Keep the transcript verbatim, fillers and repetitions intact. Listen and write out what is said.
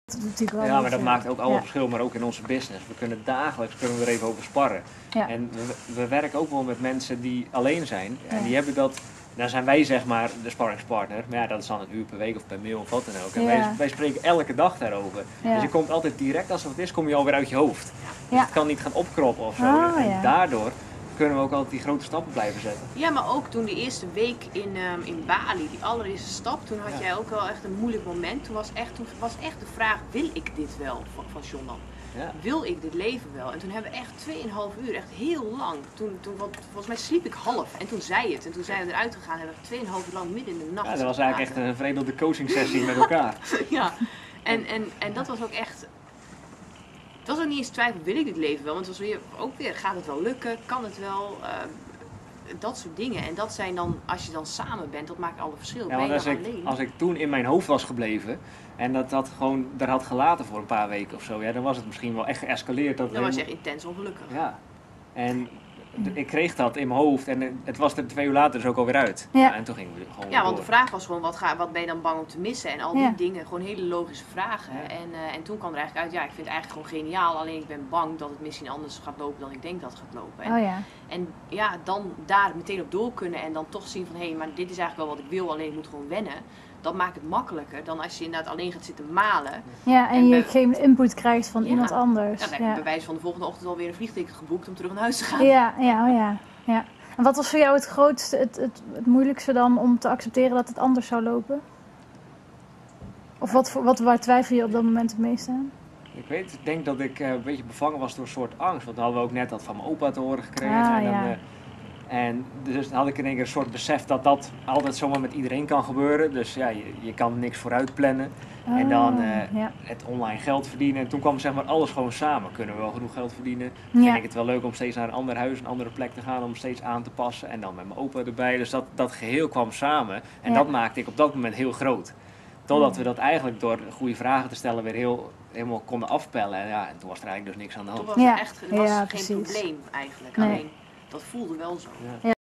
natuurlijk wel Ja, maar dat maakt ook alle ja. verschil, maar ook in onze business. We kunnen dagelijks kunnen we er even over sparren. Ja. En we, we werken ook wel met mensen die alleen zijn. En Ja. die hebben dat, dan zijn wij zeg maar de sparringspartner. Maar ja, dat is dan een uur per week of per mail of wat dan ook. En Ja. wij, wij spreken elke dag daarover. Ja. Dus je komt altijd direct, als het is, kom je alweer uit je hoofd. Dus Ja. het kan niet gaan opkroppen of zo. Ah, en ja. daardoor kunnen we ook altijd die grote stappen blijven zetten. Ja, maar ook toen de eerste week in, um, in Bali, die allereerste stap, toen had Ja. jij ook wel echt een moeilijk moment. Toen was echt, toen was echt de vraag, wil ik dit wel van, van John dan? Ja. Wil ik dit leven wel? En toen hebben we echt tweeënhalf uur, echt heel lang. Toen, toen, want volgens mij sliep ik half en toen zei het. En toen zijn we eruit gegaan en hebben we tweeënhalf uur lang midden in de nacht. Ja, dat was eigenlijk echt een veredelde coaching sessie met elkaar. Ja, en, en, en dat was ook echt. Het was ook niet eens twijfel, wil ik dit leven wel? Want het was weer, ook weer, gaat het wel lukken? Kan het wel? Uh, dat soort dingen. En dat zijn dan, als je dan samen bent, dat maakt alle verschil. Ja, ben want je als dan ik, alleen? als ik toen in mijn hoofd was gebleven en dat dat gewoon daar had gelaten voor een paar weken of zo, ja, dan was het misschien wel echt geëscaleerd. Dat Dan was je helemaal- echt intens ongelukkig. Ja, en d- ik kreeg dat in mijn hoofd en het was er twee uur later dus ook alweer uit. Ja. En toen gingen we gewoon Ja, weer want de door. vraag was gewoon, wat, ga, wat ben je dan bang om te missen? En al die Ja. dingen, gewoon hele logische vragen. Ja. En, uh, en toen kwam er eigenlijk uit, ja, ik vind het eigenlijk gewoon geniaal. Alleen ik ben bang dat het misschien anders gaat lopen dan ik denk dat het gaat lopen. En, Oh ja. en ja, dan daar meteen op door kunnen en dan toch zien van, hé, hey, maar dit is eigenlijk wel wat ik wil, alleen ik moet gewoon wennen. Dat maakt het makkelijker dan als je inderdaad alleen gaat zitten malen. Ja, en, En je we- geen input krijgt van Ja. iemand anders. Ja, dan heb je Ja, bij wijze van de volgende ochtend alweer een vliegticket geboekt om terug naar huis te gaan. ja, ja, oh ja, ja. En wat was voor jou het grootste, het, het, het moeilijkste dan om te accepteren dat het anders zou lopen? Of wat, voor- wat, waar twijfel je op dat moment het meest aan? Ik weet, ik denk dat ik eh, een beetje bevangen was door een soort angst. Want dan hadden we ook net dat van mijn opa te horen gekregen. Ah, en, dan, ja. eh, en dus dan had ik in één keer een soort besef dat dat altijd zomaar met iedereen kan gebeuren. Dus ja, je, je kan niks vooruit plannen. En dan Oh, eh, ja. het online geld verdienen. En toen kwam zeg maar alles gewoon samen. Kunnen we wel genoeg geld verdienen? Ja. Vind ik het wel leuk om steeds naar een ander huis, een andere plek te gaan. Om steeds aan te passen. En dan met mijn opa erbij. Dus dat, dat geheel kwam samen. En Ja. dat maakte ik op dat moment heel groot. Totdat we dat eigenlijk door goede vragen te stellen weer heel, helemaal konden afpellen. En, ja, en toen was er eigenlijk dus niks aan de Toen hand. was Ja. het echt het was Ja, geen precies. probleem eigenlijk. Nee. Alleen, dat voelde wel zo. Ja.